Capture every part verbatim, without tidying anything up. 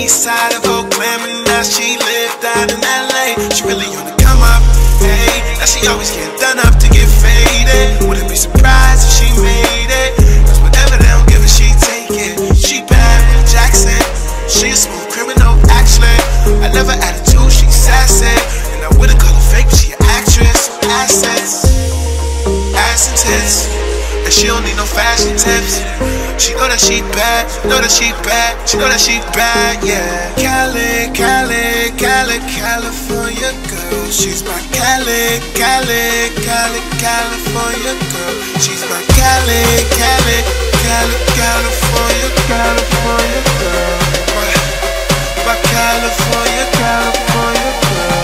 east side of Oakland, but now she lived out in L A. She really on the come up, hey. Now she always get done up to get faded. Wouldn't be surprised if she made it, cause whatever they don't give her, she take it. She bad with Jackson, she a smooth criminal, actually. I love her attitude, she sassy, and I wouldn't call her fake, but she an actress. Assets, ass and tits, and she don't need no fashion tips. She know that she bad, know that she bad, she know that she bad, yeah. Cali, Cali, Cali, California girl. She's my Cali, Cali, Cali, California girl. She's my Cali, Cali, Cali, California, California girl. My, my California, California girl.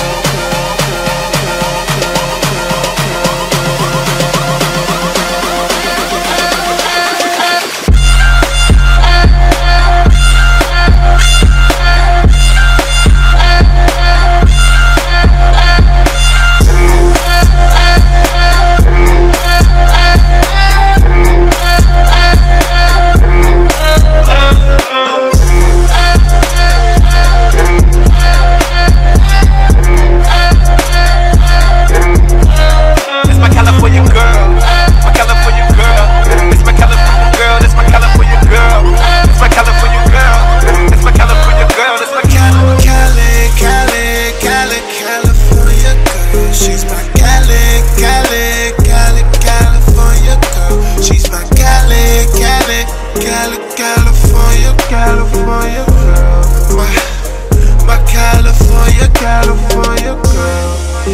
California, California girl. My, my California, California girl.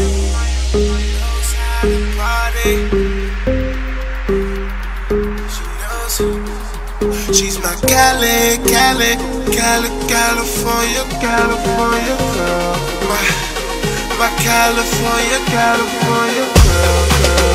She's my Cali, Cali, Cali, California, California girl. My, my California, California girl, girl.